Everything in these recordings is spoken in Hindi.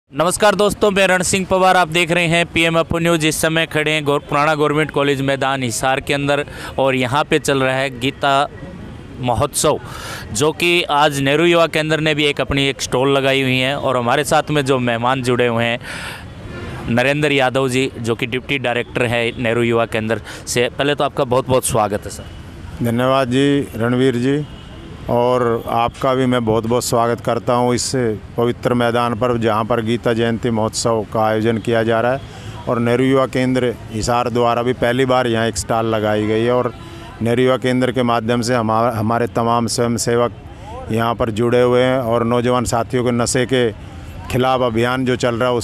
नमस्कार दोस्तों, मैं रण सिंह पवार। आप देख रहे हैं पीएम अपो न्यूज़। इस समय खड़े हैं पुराना गवर्नमेंट कॉलेज मैदान हिसार के अंदर और यहाँ पे चल रहा है गीता महोत्सव, जो कि आज नेहरू युवा केंद्र ने भी अपनी एक स्टॉल लगाई हुई है। और हमारे साथ में जो मेहमान जुड़े हुए हैं, नरेंद्र यादव जी, जो कि डिप्टी डायरेक्टर है नेहरू युवा केंद्र से। पहले तो आपका बहुत बहुत स्वागत है सर। धन्यवाद जी रणवीर जी, और आपका भी मैं बहुत बहुत स्वागत करता हूं इस पवित्र मैदान पर, जहां पर गीता जयंती महोत्सव का आयोजन किया जा रहा है। और नेहरू युवा केंद्र हिसार द्वारा भी पहली बार यहां एक स्टॉल लगाई गई है। और नेहरू युवा केंद्र के माध्यम से हमारे तमाम स्वयंसेवक यहां पर जुड़े हुए हैं। और नौजवान साथियों को नशे के खिलाफ़ अभियान जो चल रहा है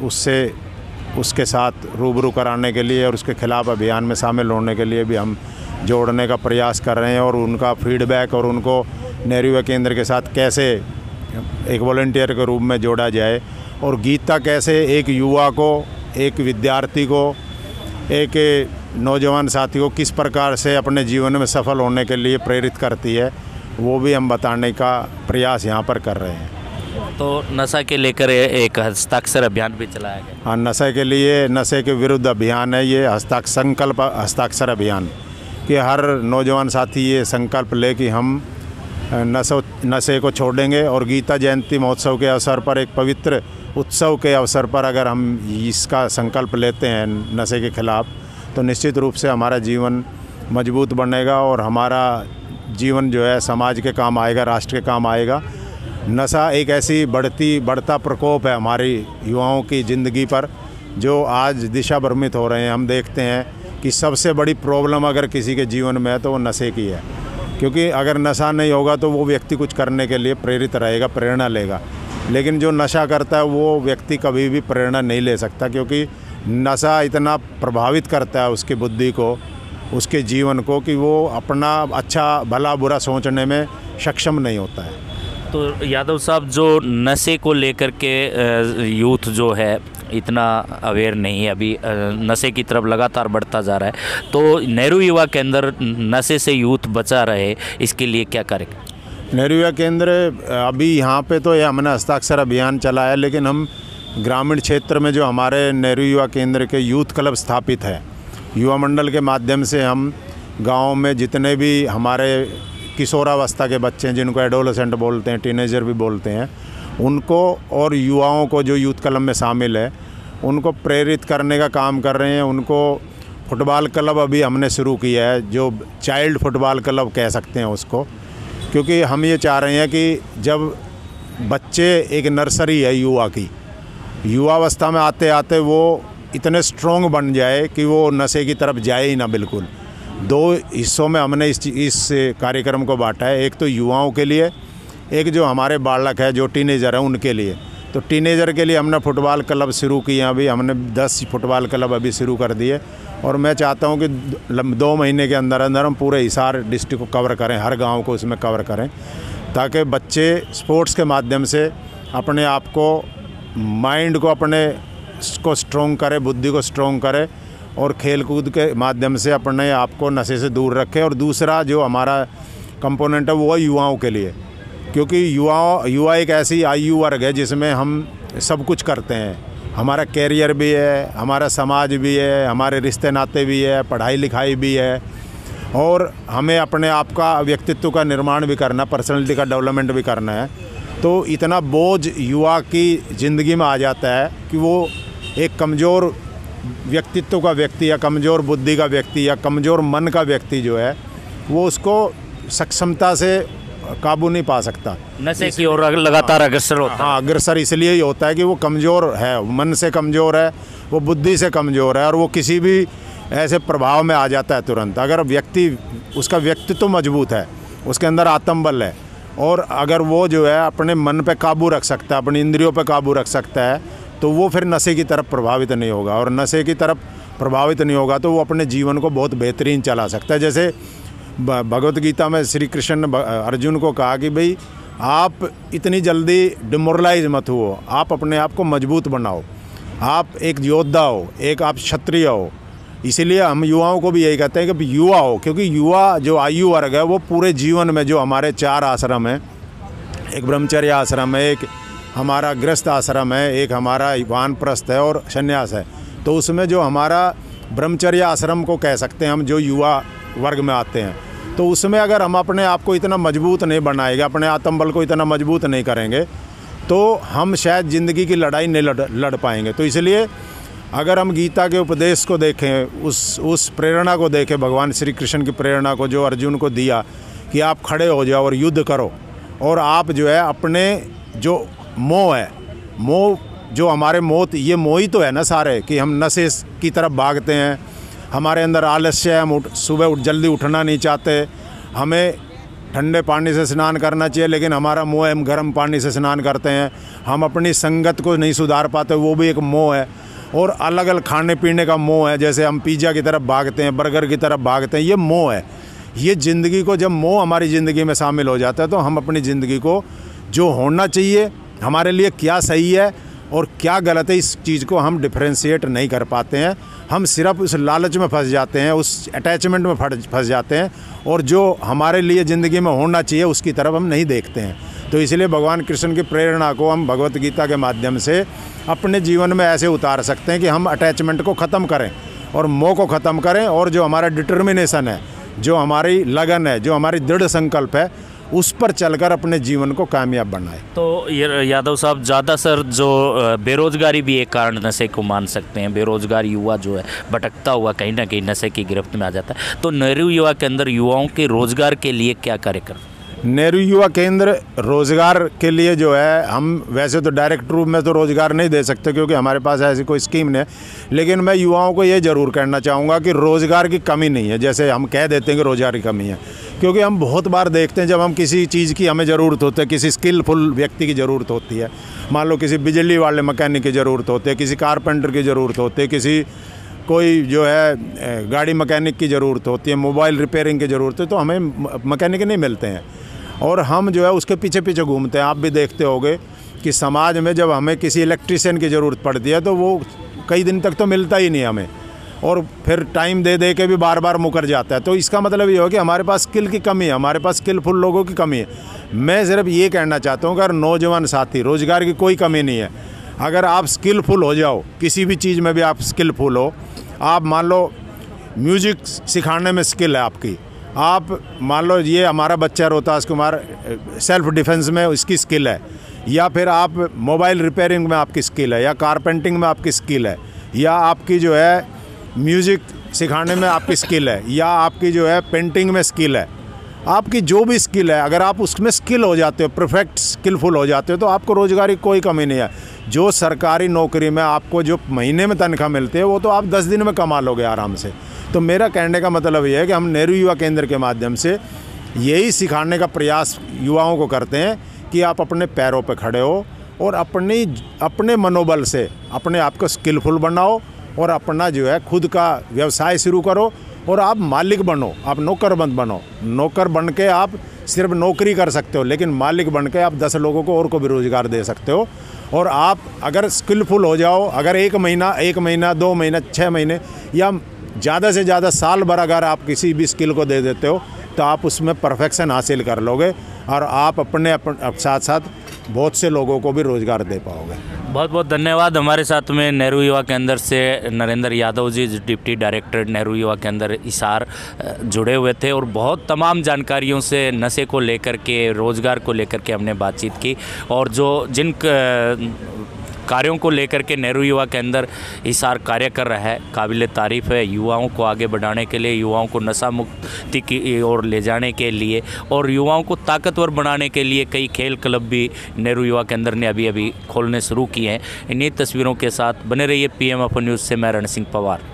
उसके साथ रूबरू कराने के लिए और उसके खिलाफ़ अभियान में शामिल होने के लिए भी हम जोड़ने का प्रयास कर रहे हैं। और उनका फीडबैक और उनको नेहरू युवा केंद्र के साथ कैसे एक वॉलंटियर के रूप में जोड़ा जाए, और गीता कैसे एक युवा को, एक विद्यार्थी को, एक नौजवान साथी को किस प्रकार से अपने जीवन में सफल होने के लिए प्रेरित करती है, वो भी हम बताने का प्रयास यहाँ पर कर रहे हैं। तो नशा के लेकर एक हस्ताक्षर अभियान भी चलाया गया। हाँ, नशे के विरुद्ध अभियान है ये हस्ताक्षर अभियान, कि हर नौजवान साथी ये संकल्प ले कि हम नशे को छोड़ेंगे। और गीता जयंती महोत्सव के अवसर पर, एक पवित्र उत्सव के अवसर पर अगर हम इसका संकल्प लेते हैं नशे के खिलाफ़, तो निश्चित रूप से हमारा जीवन मजबूत बनेगा और हमारा जीवन जो है समाज के काम आएगा, राष्ट्र के काम आएगा। नशा एक ऐसी बढ़ता प्रकोप है हमारी युवाओं की ज़िंदगी पर, जो आज दिशा भ्रमित हो रहे हैं। हम देखते हैं कि सबसे बड़ी प्रॉब्लम अगर किसी के जीवन में है तो वो नशे की है, क्योंकि अगर नशा नहीं होगा तो वो व्यक्ति कुछ करने के लिए प्रेरित रहेगा, प्रेरणा लेगा। लेकिन जो नशा करता है वो व्यक्ति कभी भी प्रेरणा नहीं ले सकता, क्योंकि नशा इतना प्रभावित करता है उसकी बुद्धि को, उसके जीवन को, कि वो अपना अच्छा भला बुरा सोचने में सक्षम नहीं होता है। तो यादव साहब, जो नशे को लेकर के यूथ जो है इतना अवेयर नहीं है, अभी नशे की तरफ लगातार बढ़ता जा रहा है, तो नेहरू युवा केंद्र नशे से यूथ बचा रहे, इसके लिए क्या करेगा? नेहरू युवा केंद्र अभी यहाँ पे तो हमने हस्ताक्षर अभियान चला है, लेकिन हम ग्रामीण क्षेत्र में जो हमारे नेहरू युवा केंद्र के यूथ क्लब स्थापित है, युवा मंडल के माध्यम से हम गाँव में जितने भी हमारे किशोरावस्था के बच्चे हैं, जिनको एडोलेसेंट बोलते हैं, टीनेजर भी बोलते हैं, उनको और युवाओं को जो यूथ क्लब में शामिल है, उनको प्रेरित करने का काम कर रहे हैं। उनको फुटबॉल क्लब अभी हमने शुरू किया है, जो चाइल्ड फुटबॉल क्लब कह सकते हैं उसको, क्योंकि हम ये चाह रहे हैं कि जब बच्चे, एक नर्सरी है युवा की, युवावस्था में आते आते वो इतने स्ट्रॉन्ग बन जाए कि वो नशे की तरफ जाए ही ना बिल्कुल। 2 हिस्सों में हमने इस कार्यक्रम को बांटा है। एक तो युवाओं के लिए, एक जो हमारे बालक है, जो टीनेजर हैं, उनके लिए। तो टीनेजर के लिए हमने फुटबॉल क्लब शुरू किए हैं। अभी हमने 10 फुटबॉल क्लब अभी शुरू कर दिए, और मैं चाहता हूं कि 2 महीने के अंदर अंदर हम पूरे हिसार डिस्ट्रिक्ट को कवर करें, हर गांव को उसमें कवर करें, ताकि बच्चे स्पोर्ट्स के माध्यम से अपने आप को, माइंड को अपने को स्ट्रॉन्ग करे, बुद्धि को स्ट्रॉन्ग करे, और खेल कूद के माध्यम से अपने आप को नशे से दूर रखें। और दूसरा जो हमारा कंपोनेंट है वो है युवाओं के लिए, क्योंकि युवा एक ऐसी आयु वर्ग है जिसमें हम सब कुछ करते हैं। हमारा कैरियर भी है, हमारा समाज भी है, हमारे रिश्ते नाते भी है, पढ़ाई लिखाई भी है, और हमें अपने आप का, व्यक्तित्व का निर्माण भी करना, पर्सनैलिटी का डेवलपमेंट भी करना है। तो इतना बोझ युवा की ज़िंदगी में आ जाता है कि वो एक कमज़ोर व्यक्तित्व का व्यक्ति, या कमज़ोर बुद्धि का व्यक्ति, या कमज़ोर मन का व्यक्ति जो है, वो उसको सक्षमता से काबू नहीं पा सकता, नशे की ओर लगातार अग्रसर होता है। हाँ, अग्रसर इसलिए ही होता है कि वो कमज़ोर है, मन से कमज़ोर है, वो बुद्धि से कमज़ोर है, और वो किसी भी ऐसे प्रभाव में आ जाता है तुरंत। अगर उसका व्यक्तित्व मजबूत है, उसके अंदर आत्मबल है, और अगर वो जो है अपने मन पे काबू रख सकता है, अपनी इंद्रियों पे काबू रख सकता है, तो वो फिर नशे की तरफ प्रभावित नहीं होगा। और नशे की तरफ प्रभावित नहीं होगा तो वो अपने जीवन को बहुत बेहतरीन चला सकता है। जैसे भगवत गीता में श्री कृष्ण ने अर्जुन को कहा कि भाई, आप इतनी जल्दी डिमोरलाइज मत हो, आप अपने आप को मजबूत बनाओ, आप एक योद्धा हो, एक आप क्षत्रिय हो। इसीलिए हम युवाओं को भी यही कहते हैं कि युवा हो, क्योंकि युवा जो आयु वर्ग है वो पूरे जीवन में, जो हमारे 4 आश्रम हैं, एक ब्रह्मचर्य आश्रम है, एक हमारा गृहस्थ आश्रम है, एक हमारा वानप्रस्थ है और संन्यास है। तो उसमें जो हमारा ब्रह्मचर्य आश्रम को कह सकते हैं हम, जो युवा वर्ग में आते हैं, तो उसमें अगर हम अपने आप को इतना मजबूत नहीं बनाएंगे, अपने आत्मबल को इतना मजबूत नहीं करेंगे, तो हम शायद ज़िंदगी की लड़ाई नहीं लड़ पाएंगे। तो इसलिए अगर हम गीता के उपदेश को देखें, उस प्रेरणा को देखें, भगवान श्री कृष्ण की प्रेरणा को जो अर्जुन को दिया कि आप खड़े हो जाओ और युद्ध करो, और आप जो है अपने जो मोह है, मोह जो हमारे मोह, ये मोह ही तो है ना सारे, कि हम नशे की तरफ भागते हैं, हमारे अंदर आलस्य है, हम सुबह जल्दी उठना नहीं चाहते, हमें ठंडे पानी से स्नान करना चाहिए लेकिन हमारा मोह है, हम गर्म पानी से स्नान करते हैं, हम अपनी संगत को नहीं सुधार पाते, वो भी एक मोह है। और अलग अलग खाने पीने का मोह है, जैसे हम पिज़्ज़ा की तरफ भागते हैं, बर्गर की तरफ भागते हैं, ये मोह है। ये ज़िंदगी को, जब मोह हमारी ज़िंदगी में शामिल हो जाता है तो हम अपनी ज़िंदगी को जो होना चाहिए, हमारे लिए क्या सही है और क्या गलत है, इस चीज़ को हम डिफ्रेंशिएट नहीं कर पाते हैं। हम सिर्फ उस लालच में फंस जाते हैं, उस अटैचमेंट में फंस जाते हैं, और जो हमारे लिए ज़िंदगी में होना चाहिए उसकी तरफ हम नहीं देखते हैं। तो इसलिए भगवान कृष्ण की प्रेरणा को हम भगवत गीता के माध्यम से अपने जीवन में ऐसे उतार सकते हैं कि हम अटैचमेंट को ख़त्म करें और मोह को ख़त्म करें, और जो हमारा डिटर्मिनेशन है, जो हमारी लगन है, जो हमारी दृढ़ संकल्प है, उस पर चलकर अपने जीवन को कामयाब बनाए। तो यादव साहब, ज़्यादा सर जो बेरोज़गारी भी एक कारण नशे को मान सकते हैं। बेरोज़गार युवा जो है भटकता हुआ कहीं ना कहीं नशे की गिरफ्त में आ जाता है। तो नेहरू युवा केंद्र युवाओं के रोज़गार के लिए क्या कार्य कर? नेहरू युवा केंद्र रोज़गार के लिए जो है, हम वैसे तो डायरेक्ट रूप में तो रोज़गार नहीं दे सकते क्योंकि हमारे पास ऐसी कोई स्कीम नहीं है, लेकिन मैं युवाओं को ये ज़रूर कहना चाहूँगा कि रोज़गार की कमी नहीं है। जैसे हम कह देते हैं कि रोज़गार की कमी है, क्योंकि हम बहुत बार देखते हैं जब हम किसी चीज़ की हमें ज़रूरत होती है, किसी स्किलफुल व्यक्ति की ज़रूरत होती है, मान लो किसी बिजली वाले मैकेनिक की ज़रूरत होती है, किसी कारपेंटर की ज़रूरत होती है, किसी कोई जो है गाड़ी मैकेनिक की ज़रूरत होती है, मोबाइल रिपेयरिंग की ज़रूरत है, तो हमें मैकेनिक नहीं मिलते हैं और हम जो है उसके पीछे पीछे घूमते हैं। आप भी देखते होंगे कि समाज में जब हमें किसी इलेक्ट्रीशियन की ज़रूरत पड़ती है तो वो कई दिन तक तो मिलता ही नहीं हमें, और फिर टाइम दे दे के भी बार बार मुकर जाता है। तो इसका मतलब ये हो कि हमारे पास स्किल की कमी है, हमारे पास स्किलफुल लोगों की कमी है। मैं सिर्फ ये कहना चाहता हूँ कि अगर नौजवान साथी, रोज़गार की कोई कमी नहीं है, अगर आप स्किलफुल हो जाओ, किसी भी चीज़ में भी आप स्किलफुल हो, आप मान लो म्यूज़िक सिखाने में स्किल है आपकी, आप मान लो ये हमारा बच्चा रोहतास कुमार सेल्फ डिफेंस में उसकी स्किल है, या फिर आप मोबाइल रिपेयरिंग में आपकी स्किल है, या कारपेंटिंग में आपकी स्किल है, या आपकी जो है म्यूज़िक सिखाने में आपकी स्किल है, या आपकी जो है पेंटिंग में स्किल है, आपकी जो भी स्किल है, अगर आप उसमें स्किल हो जाते हो, परफेक्ट स्किलफुल हो जाते हो, तो आपको रोज़गार की कोई कमी नहीं है। जो सरकारी नौकरी में आपको जो महीने में तनख्वाह मिलती है वो तो आप 10 दिन में कमा लोगे आराम से। तो मेरा कहने का मतलब ये है कि हम नेहरू युवा केंद्र के माध्यम से यही सिखाने का प्रयास युवाओं को करते हैं कि आप अपने पैरों पर खड़े हो और अपने मनोबल से अपने आप को स्किलफुल बनाओ और अपना जो है खुद का व्यवसाय शुरू करो, और आप मालिक बनो, आप नौकर मत बनो। नौकर बन के आप सिर्फ नौकरी कर सकते हो, लेकिन मालिक बन के आप 10 लोगों को और को भी रोज़गार दे सकते हो। और आप अगर स्किलफुल हो जाओ, अगर 1 महीना 2 महीना 6 महीने या ज़्यादा से ज़्यादा साल भर अगर आप किसी भी स्किल को दे देते हो तो आप उसमें परफेक्शन हासिल कर लोगे, और आप अपने साथ साथ बहुत से लोगों को भी रोज़गार दे पाओगे। बहुत बहुत धन्यवाद। हमारे साथ में नेहरू युवा केंद्र से नरेंद्र यादव जी, डिप्टी डायरेक्टर नेहरू युवा केंद्र हिसार, जुड़े हुए थे और बहुत तमाम जानकारियों से नशे को लेकर के, रोज़गार को लेकर के हमने बातचीत की, और जो जिन कार्यों को लेकर के नेहरू युवा केंद्र हिसार कार्य कर रहा है, काबिल तारीफ़ है। युवाओं को आगे बढ़ाने के लिए, युवाओं को नशा मुक्ति की ओर ले जाने के लिए और युवाओं को ताकतवर बनाने के लिए कई खेल क्लब भी नेहरू युवा केंद्र ने अभी खोलने शुरू किए हैं। इन्हीं तस्वीरों के साथ बने रहिए PM अप न्यूज़ से। मैं रण सिंह पवार।